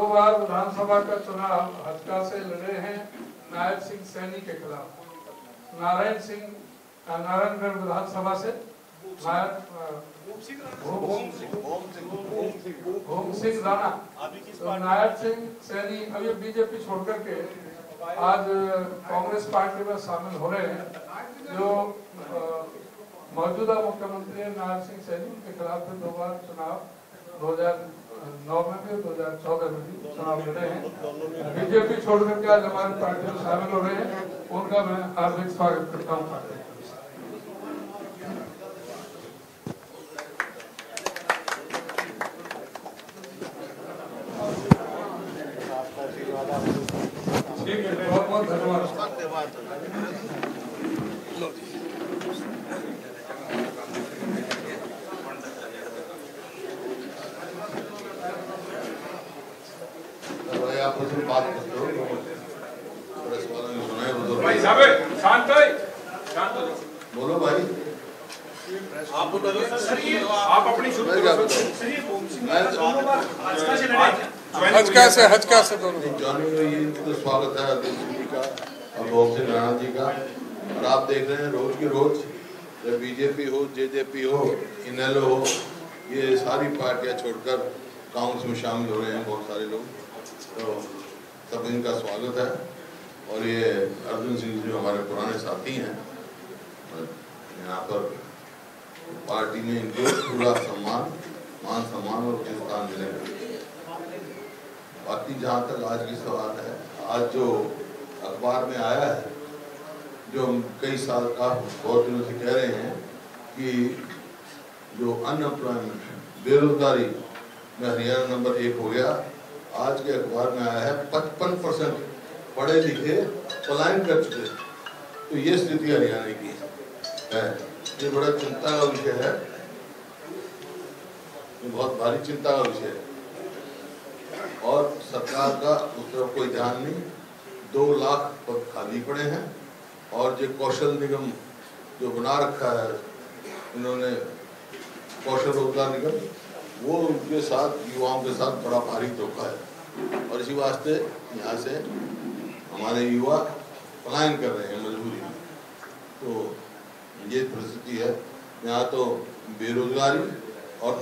बार विधानसभा का चुनाव हत्या से लड़े हैं नायब सिंह सैनी के खिलाफ। नारायणगढ़ विधानसभा से भूम सिंह राणा तो नायब सिंह सैनी अब ये बीजेपी छोड़कर के आज कांग्रेस पार्टी में शामिल हो रहे हैं। जो मौजूदा मुख्यमंत्री नायब सिंह सैनी के खिलाफ 2 बार चुनाव 2009 में भी 2014 में भी चुनाव लड़े हैं। बीजेपी छोड़कर के आज हमारी पार्टी में शामिल हो रहे हैं, उनका मैं हार्दिक स्वागत करता हूँ। बहुत बहुत धन्यवाद। आप मुझे बात करते हो भाई साहब शांत हो बोलो भाई। आप अपनी हजका से दोनों तो स्वागत है अध्यक्ष जी का और भूम सिंह राणा जी का। और आप देख रहे हैं रोज की रोज बीजेपी हो, जेजेपी हो, इनेलो हो, ये सारी पार्टियां छोड़कर कांग्रेस में शामिल हो रहे हैं बहुत सारे लोग। तो सब इनका स्वागत है। और ये अर्जुन सिंह जो हमारे पुराने साथी हैं, यहाँ पर पार्टी में इनको पूरा मान सम्मान और उचित स्थान मिलेगा। बाकी जहाँ तक आज की सवाल है, आज जो अखबार में आया है, जो हम कई साल का बहुत दिनों से कह रहे हैं कि जो अनएम्प्लॉयमेंट बेरोजगारी में हरियाणा नंबर 1 हो गया। आज के अखबार में आया है 55% पढ़े लिखे पलायन कर चुके। तो ये स्थिति हरियाणा की है। ये बड़ा चिंता का विषय है, ये बहुत भारी चिंता का विषय है। और सरकार का उस तरफ कोई ध्यान नहीं। 2 लाख पद खाली पड़े हैं। और जो कौशल निगम जो बना रखा है इन्होंने, कौशल रोजगार निगम, वो उनके साथ युवाओं के साथ बड़ा भारी धोखा है। और इसी वास्ते यहाँ से हमारे युवा पलायन कर रहे हैं मजबूरी में। तो ये परिस्थिति है यहाँ। तो बेरोजगारी और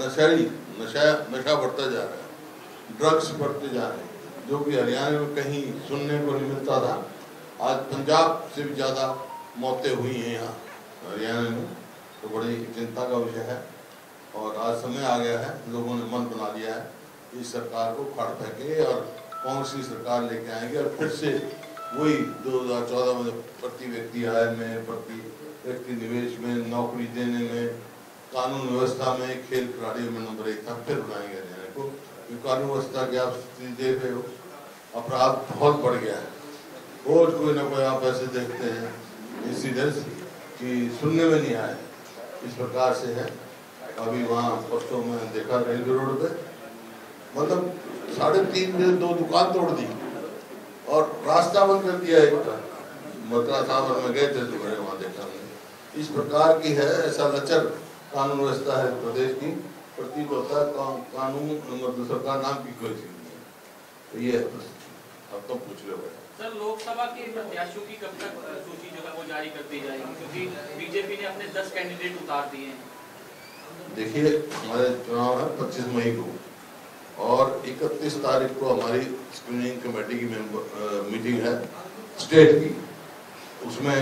नशा बढ़ता जा रहा है, ड्रग्स बढ़ते जा रहे हैं, जो कि हरियाणा में कहीं सुनने को नहीं मिलता था। आज पंजाब से भी ज़्यादा मौतें हुई हैं यहाँ हरियाणा में। तो बड़ी चिंता का विषय है। और आज समय आ गया है, लोगों ने मन बना लिया है इस सरकार को फाड़ फेंके और कांग्रेस की सरकार लेके आएंगे। और फिर से वही 2014 में प्रति व्यक्ति आय में, प्रति व्यक्ति निवेश में, नौकरी देने में, कानून व्यवस्था में, खेल खिलाड़ियों में नंबर 1 था। फिर बनाएंगे हरियाणा को। कानून व्यवस्था की आप स्थिति देख रहे हो, अपराध बहुत बढ़ गया है। रोज कोई ना कोई आप ऐसे देखते हैं इंसिडेंट्स कि सुनने में नहीं आए। इस प्रकार से है। अभी वहाँ परसों में देखा रेलवे रोड पे, मतलब 3.5 बजे 2 दुकान तोड़ दी और रास्ता बंद कर दिया। एक मद्रास साहब में गए थे तो वहाँ देखा हमने। इस प्रकार की है, ऐसा लचर कानून व्यवस्था है प्रदेश की। प्रतीक होता है कानून मतलब सरकार नाम की कोई चीज नहीं है। तो ये है। अब तो पूछ लो सर, लोकसभा के प्रत्याशियों की कब तक सूची जो है वो जारी कर दी जाएगी, क्योंकि बीजेपी ने अपने 10 कैंडिडेट उतार दिए हैं। देखिए, हमारे चुनाव है 25 मई को और 31 तारीख को हमारी स्क्रीनिंग कमेटी की मीटिंग है स्टेट की। उसमें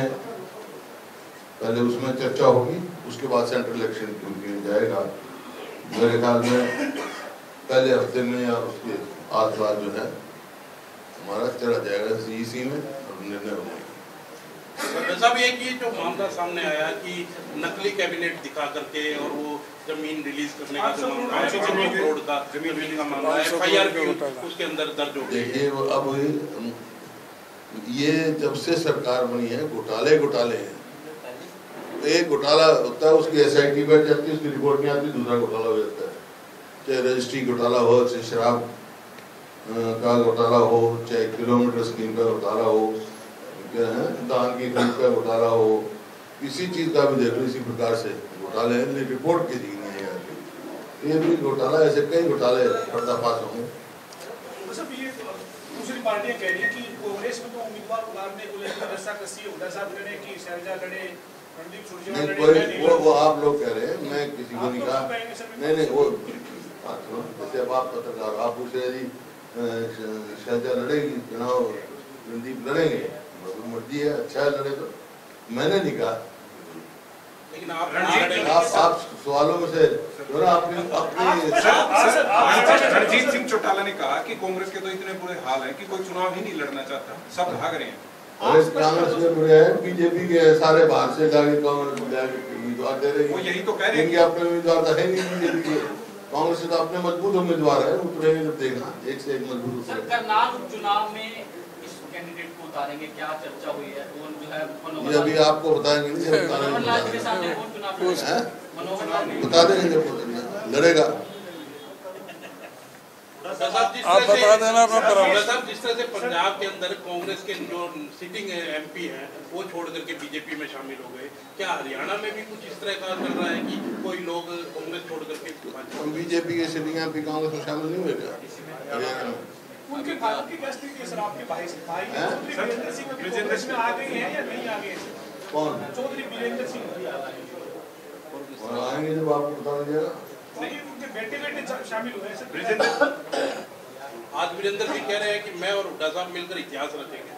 पहले उसमें चर्चा होगी, उसके बाद सेंट्रल इलेक्शन किया जाएगा। मेरे ख्याल में पहले हफ्ते में या उसके आसपास जो है हमारा चला जाएगा इसी में और निर्णय हो जाएगा। साहब, ये कि जो मामला सामने आया कि नकली कैबिनेट दिखा करके और वो जमीन रिलीज करने का जो मामला है, रोड का जमीन का मामला है, FIR भी उसके अंदर दर्ज हो गई। देखिए, अब ये जब से सरकार बनी है घोटाले हैं। तो एक घोटाला होता है, उसकी SIT बैठ जाती है, उसकी रिपोर्ट नहीं आती, दूसरा घोटाला हो जाता है। चाहे रजिस्ट्री घोटाला हो, चाहे शराब का घोटाला हो, चाहे किलोमीटर स्कीम का घोटाला हो, दान की खरीद का घोटाला हो, किसी चीज का भी देख लो इसी प्रकार से घोटाले हैं। रिपोर्ट की दी नहीं है, ये भी घोटाला, ऐसे कई घोटाले पर्दाफाश होंगे। पार्टियां कह रही हैं कि कांग्रेस में तो उम्मीदवार उतारने को लेकर रस्साकसी हुड्डा साहब लड़े कि शैलजा लड़े, रणदीप सुरजेवाला लड़े। वो आप लोग कह रहे हैं, मैं किसी को नहीं कहा। नहीं वो जैसे अब आप पत्रकार आप पूछ रहे जी शैलजा लड़ेगी चुनाव, रणदीप लड़ेंगे, मर्जी है, अच्छा है लड़े तो, मैंने नहीं कहा। लेकिन आप सवालों में से जो ना अपनी रणजीत सिंह चौटाला ने कहा कि कांग्रेस के तो इतने बुरे हाल हैं कि कोई चुनाव ही नहीं लड़ना चाहता, सब भाग रहे हैं। अरे कांग्रेस में बुरे हैं, बीजेपी के सारे बाहर से जाके कांग्रेस में जाके उम्मीदवार दे रहे हैं। वो यही तो कह रहे हैं कि अपने उम्मीदवार तो है नहीं बीजेपी के, कांग्रेस से तो अपने मजबूत उम्मीदवार है, उतरेंगे जब देखना एक से एक मजबूत। सर करनाल उपचुनाव में इस कैंडिडेट को उतारेंगे, क्या चर्चा हुई है? वो जो है ये अभी आपको बताएंगे नहीं, मनोहर लाल के सामने कौन चुनाव लड़ेगा? मनोहर लाल बता देंगे जब लड़ेगा। आप बता देना अपना साहब, जिस तरह से पंजाब के अंदर कांग्रेस के जो सिटिंग एमपी हैं वो छोड़ करके बीजेपी में शामिल हो गए, क्या हरियाणा में भी कुछ इस तरह का चल रहा है कि कोई लोग कांग्रेस छोड़ करके बीजेपी के सिटिंग एमपी कांग्रेस में शामिल नहीं हुए क्या हरियाणा में? उनके कारण की क्या स्थिति है सर? आपके भाई वीरेंद्र सिंह कांग्रेस में आ गए हैं या नहीं आ गए? कौन? चौधरी वीरेंद्र सिंह आएंगे जब आपको बता दीजिएगा। नहीं, उनके बेटे शामिल हुए हैं सर। आज वीरेंद्र सिंह कह रहे हैं कि मैं और हुड्डा साहब मिलकर इतिहास रचेंगे।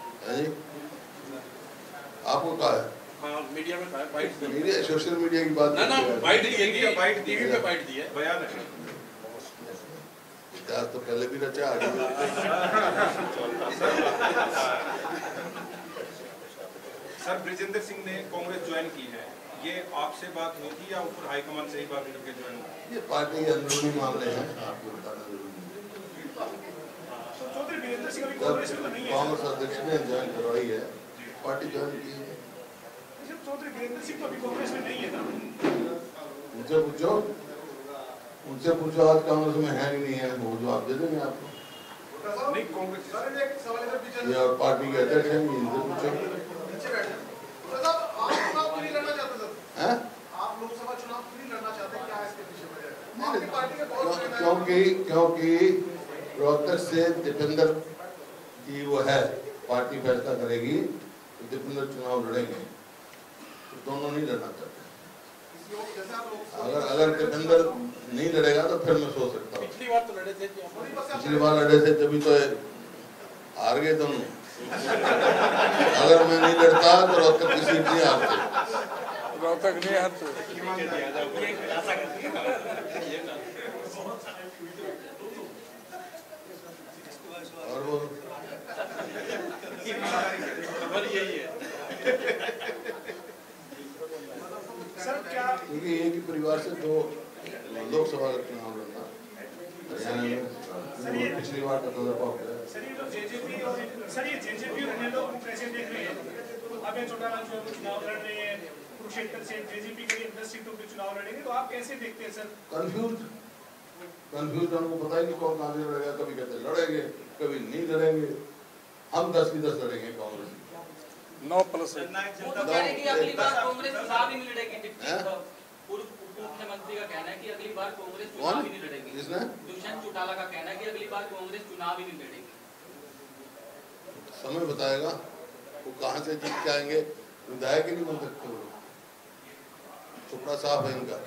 आपको कहा है? हाँ मीडिया में कहा है, बाइट मीडिया सोशल मीडिया की बात ना बाइट दी है, बाइट टीवी पे बाइट दी है, बयान है। इतिहास तो पहले भी रचा आगे भी सर ब्रिजेंद्र सिंह ने कांग्रेस ज्वाइन की है, ये आपसे बात हुई थी या ऊपर हाईकमान से ही बात करके ज्वाइन हुई? ये पार्टी के अंदरूनी मामले हैं, आपको बताना जरूरी है। चौधरी वीरेंद्र सिंह अभी कांग्रेस में नहीं है। कांग्रेस अध्यक्ष ने ज्वाइन करवाई है, पार्टी ज्वाइन की है। चौधरी वीरेंद्र सिंह तो अभी कांग्रेस में नहीं है ना? उनसे पूछो आज कांग्रेस में है कि नहीं है, वो जवाब दे देंगे आपको। नहीं कांग्रेस ये और पार्टी के अध्यक्ष हैं, इनसे पूछो। आप लोकसभा चुनाव नहीं लड़ना चाहते, क्या इसके पीछे वजह है? क्योंकि रोहतक से दीपेंद्र की वो है, पार्टी फैसला करेगी तो दीपेंद्र चुनाव लड़ेंगे, तो दोनों नहीं लड़ना चाहते। अगर दीपेंद्र नहीं लड़ेगा तो फिर मैं सोच सकता हूँ। पिछली बार लड़े थे तभी तो हार गए दोनों। अगर मैं नहीं लड़ता तो रोहतक की सीट नहीं हारते। रोहतक नहीं हारते। और वो खबर यही है सर क्या क्योंकि एक ही परिवार से दो लोकसभा का चुनाव लड़ना हरियाणा में पिछली बार का तजर्बा हो गया। सर ये जेजेपी और अन्य लोग कैसे देख रहे हैं? अभय चौटाला जो चुनाव लड़ रहे हैं कुरुक्षेत्र से, जेजेपी के 10 सीटों पे चुनाव लड़ेंगे, तो आप कैसे देखते हैं सर? कंफ्यूज उनको पता ही नहीं कौन कहाँ से लड़ेगा, कभी कहते लड़ेंगे कभी नहीं लड़ेंगे। हम 10 की 10 लड़ेंगे कांग्रेस 9+1। वो तो कह रहे कि अगली बार कांग्रेस चुनाव ही नहीं लड़ेगी। पूर्व मुख्यमंत्री का कहना है कि अगली बार कांग्रेस चुनाव ही नहीं लड़ेगी। जिसने दुष्यंत चौटाला का कहना है कि अगली बार कांग्रेस चुनाव ही नहीं लड़ेगी। समय बताएगा वो कहाँ से जीत के आएंगे, विधायक ही नहीं बन सकते वो। चुपड़ा साफ है इनका।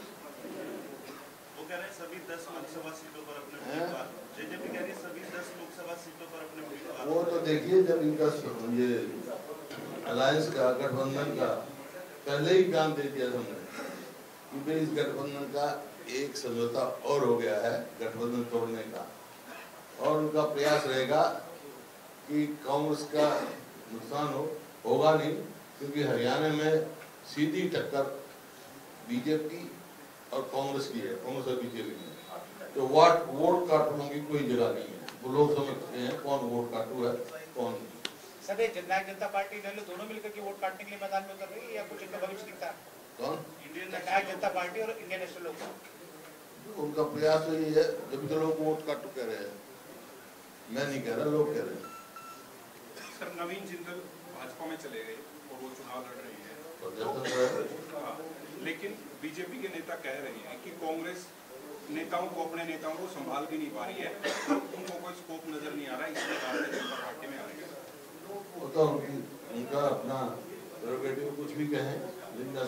वो कह रहे हैं सभी 10 लोकसभा सीटों पर अपने उम्मीदवार, जेजेपी कह रही है सभी 10 लोकसभा सीटों पर अपने उम्मीदवार। वो तो देखिए जब इनका ये अलायंस का गठबंधन का पहले ही काम दे दिया हमने कि इस गठबंधन का एक समझौता और हो गया है गठबंधन तोड़ने का, और उनका प्रयास रहेगा कि कांग्रेस का नुकसान होगा नहीं, क्योंकि हरियाणा में सीधी टक्कर बीजेपी और कांग्रेस की है, कांग्रेस और बीजेपी की। तो वोट काटने की कोई जगह नहीं है, वो लोग समझते हैं कौन वोट काटू है कौन नहीं। सर ये जननायक जनता पार्टी ने दोनों मिलकर के वोट काटने के लिए मैदान में उतर रही है या कुछ इनका भविष्य दिखता है? कौन? जननायक जनता पार्टी और इंडियन नेशनल लोक। उनका प्रयास तो ये है, जब तो लोग वोट काटू कह रहे हैं, मैं नहीं कह रहा, लोग कह रहे हैं। सर नवीन जिंदल भाजपा में चले गए और वो चुनाव लड़ रही है, लेकिन बीजेपी के नेता कह रहे हैं कि कांग्रेस अपने नेताओं को संभाल भी नहीं पा रही है, उनको कोई स्कोप नजर नहीं आ रहा है, इसलिए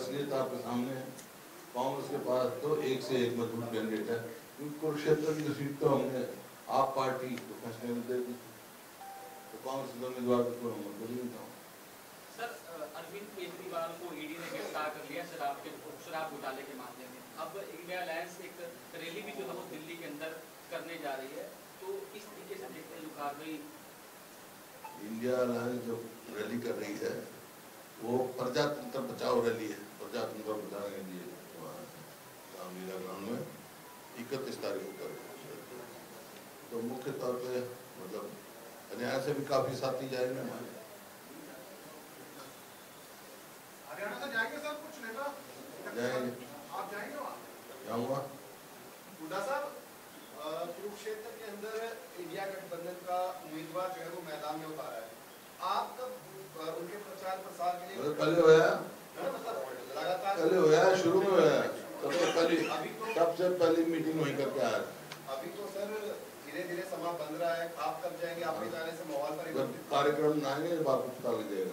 असलियत आपके सामने है। कांग्रेस के पास तो एक से एक मजबूत कैंडिडेट है। कुरुक्षेत्र की सीट तो हमने आप पार्टी को फैसले में दे दी, तो कांग्रेस के उम्मीदवार को नंबर को नहीं था। सर, अरविंद केजरीवाल को ईडी ने गिरफ्तार कर लिया शराब घोटाले के मामले में। अब इंडिया अलायंस एक रैली भी जो है वो दिल्ली के अंदर करने जा रही है, तो इस तरीके से देखते हैं जो कार्रवाई। इंडिया अलायंस जो रैली कर रही है वो प्रजातंत्र बचाओ रैली है। प्रजातंत्र बचाने के लिए रामलीला ग्राउंड में 31 तारीख को कर, तो मुख्य तौर पे मतलब हरियाणा से भी काफी साथी जाएंगे हमारे। हरियाणा से जाएंगे सर कुछ नेता? जाएंगे। आप जाएंगे वहाँ? जाऊँगा। हुड्डा साहब, कुरुक्षेत्र के अंदर इंडिया गठबंधन का उम्मीदवार जो है वो मैदान में उतारा है, आप कब उनके प्रचार प्रसार के लिए? पहले होया, लगातार पहले होया, शुरू में होया, सबसे पहली मीटिंग वहीं करके आया। अभी तो सर धीरे धीरे समा बन रहा है, आप कब जाएंगे? आपके जाने से माहौल परिवर्तित कार्यक्रम न आएंगे बात पता लग जाएगा।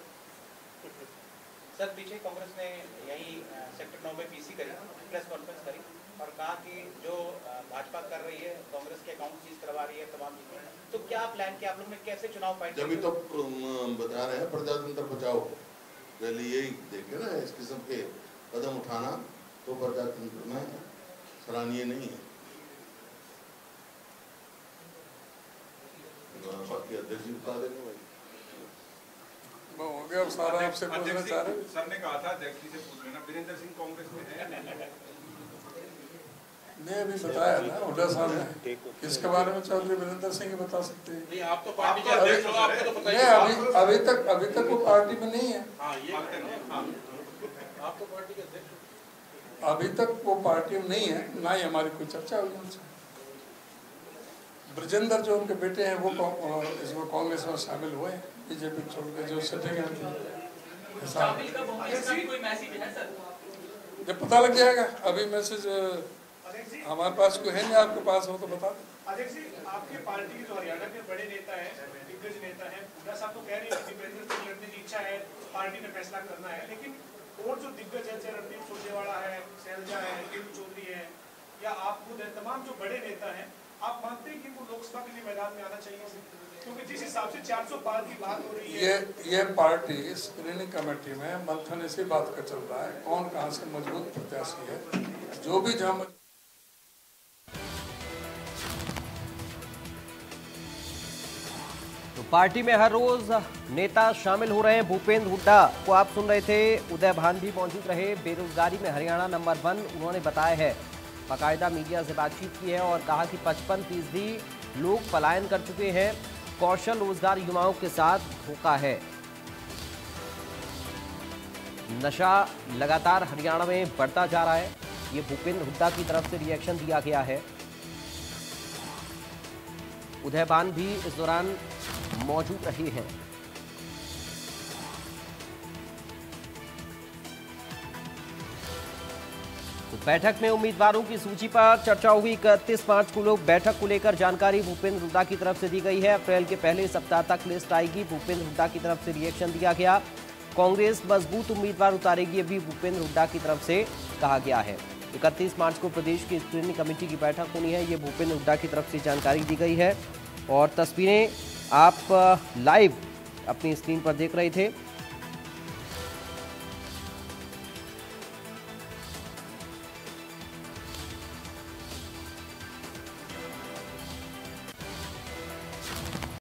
सर, पीछे कांग्रेस ने यही सेक्टर 9 में पीसी करी, प्रेस कॉन्फ्रेंस करी और कहा कि जो भाजपा कर रही है कांग्रेस के अकाउंट सीज करवा रही है तमाम चीजें, तो क्या प्लान किया आप लोग ने, कैसे चुनाव फाइट? जब भी तो बता रहे हैं प्रजातंत्र बचाओ रैली, यही देखे ना, इस किस्म के कदम उठाना तो प्रजातंत्र में सराहनीय नहीं है। बाकी अध्यक्ष जी बता देंगे भाई। हो गया सारा। आपसे पूछना चाह रहे सर ने कहा था अध्यक्ष जी से पूछ लेना, वीरेंद्र सिंह कांग्रेस में है? ने अभी बताया ना हुड्डा साहब ने, किसके बारे में चौधरी वीरेंद्र सिंह बता सकते हैं। नहीं, आप तो पार्टी के अध्यक्ष हो, आपको तो पता ही है। अभी तक वो पार्टी में नहीं है। हाँ, ये आप तो पार्टी के अध्यक्ष हो। अभी तक वो पार्टी में नहीं है, ना ही हमारी कोई चर्चा हुई उनसे। ब्रजेंद्र जो उनके बेटे हैं वो इसमें कांग्रेस में शामिल हुए, बीजेपी छोड़ के जो सटेंगे जब पता लग जाएगा। अभी मैसेज हमारे पास कोई है नहीं, आपके पास हो तो बता दें। अध्यक्ष जी, आपकी पार्टी के जो हरियाणा के बड़े नेता हैं, दिग्गज नेता हैं, हुड्डा साहब तो कह रहे हैं कि वीरेंद्र सिंह लड़ने की इच्छा है, पार्टी ने फैसला करना है, लेकिन और जो दिग्गज है, रणदीप सुरजेवाला है, शैलजा है, किरण चौधरी है, या आप खुद है, तमाम जो बड़े नेता हैं, आप मानते हैं कि वो लोकसभा के लिए मैदान में आना चाहिए? क्योंकि जिस हिसाब से 400 पार की बात हो रही है, ये पार्टी स्क्रीनिंग कमेटी में मंथन इसी बात का चल रहा है, कौन कहाँ से मजबूत प्रत्याशी है, जो भी जहाँ। तो पार्टी में हर रोज नेता शामिल हो रहे हैं। भूपेंद्र हुड्डा को आप सुन रहे थे, उदय भान भी मौजूद रहे। बेरोजगारी में हरियाणा नंबर 1 उन्होंने बताया है, बाकायदा मीडिया से बातचीत की है और कहा कि 55% लोग पलायन कर चुके हैं, कौशल रोजगार युवाओं के साथ धोखा है। नशा लगातार हरियाणा में बढ़ता जा रहा है, ये भूपेंद्र हुड्डा की तरफ से रिएक्शन दिया गया है। उदय भान भी इस दौरान मौजूद रहे हैं। तो बैठक में उम्मीदवारों की सूची पर चर्चा हुई। 31 मार्च को लोग बैठक को लेकर जानकारी भूपेंद्र हुड्डा की तरफ से दी गई है। अप्रैल के पहले सप्ताह तक लिस्ट आएगी। भूपेंद्र हुड्डा की तरफ से रिएक्शन दिया गया। कांग्रेस मजबूत उम्मीदवार उतारेगी, अभी भूपेंद्र हुड्डा की तरफ से कहा गया है। 31 मार्च को प्रदेश की स्क्रीनिंग कमेटी की बैठक होनी है, ये भूपेंद्र हुड्डा की तरफ से जानकारी दी गई है। और तस्वीरें आप लाइव अपनी स्क्रीन पर देख रहे थे।